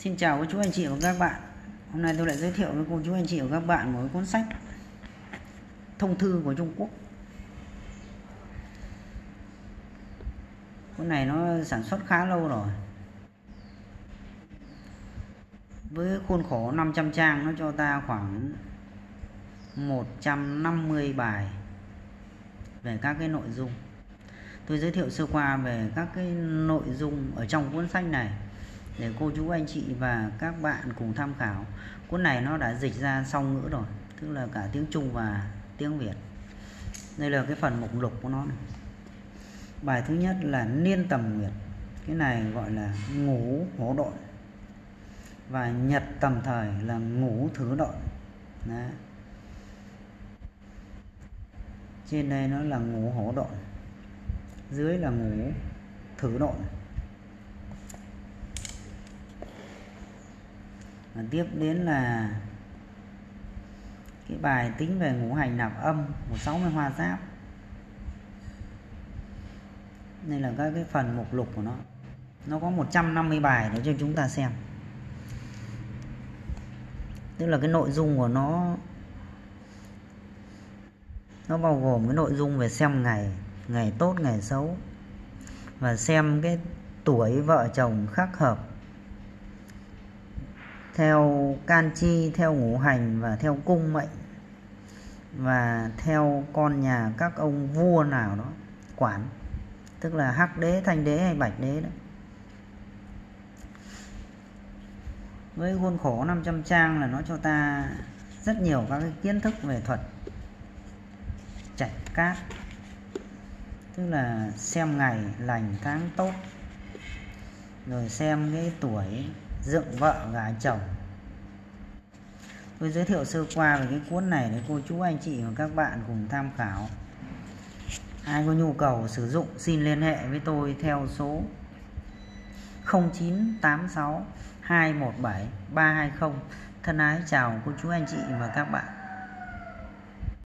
Xin chào cô chú anh chị và các bạn. Hôm nay tôi lại giới thiệu với cô chú anh chị và các bạn một cuốn sách thông thư của Trung Quốc. Cuốn này nó sản xuất khá lâu rồi. Với khuôn khổ 500 trang, nó cho ta khoảng 150 bài về các cái nội dung. Tôi giới thiệu sơ qua về các cái nội dung ở trong cuốn sách này để cô chú anh chị và các bạn cùng tham khảo. Cuốn này nó đã dịch ra song ngữ rồi, tức là cả tiếng Trung và tiếng Việt. Đây là cái phần mục lục của nó này. Bài thứ nhất là Niên Tầm Nguyệt, cái này gọi là Ngũ Hổ Độn, và Nhật Tầm Thời là Ngũ Thử Độn. Đấy. Trên đây nó là Ngũ Hổ Độn, dưới là Ngũ Thử Độn. Và tiếp đến là cái bài tính về ngũ hành nạp âm của 60 hoa giáp. Đây là các cái phần mục lục của nó. Nó có 150 bài để cho chúng ta xem. Tức là cái nội dung của nó bao gồm cái nội dung về xem ngày tốt, ngày xấu, và xem cái tuổi vợ chồng khắc hợp theo can chi, theo ngũ hành và theo cung mệnh, và theo con nhà các ông vua nào đó quản, tức là hắc đế, thanh đế hay bạch đế đó. Với khuôn khổ 500 trang là nó cho ta rất nhiều các cái kiến thức về thuật trạch cát, tức là xem ngày lành tháng tốt, rồi xem cái tuổi dựng vợ gả chồng. Tôi giới thiệu sơ qua về cái cuốn này để cô chú anh chị và các bạn cùng tham khảo. Ai có nhu cầu sử dụng xin liên hệ với tôi theo số 0986 217 320. Thân ái chào cô chú anh chị và các bạn.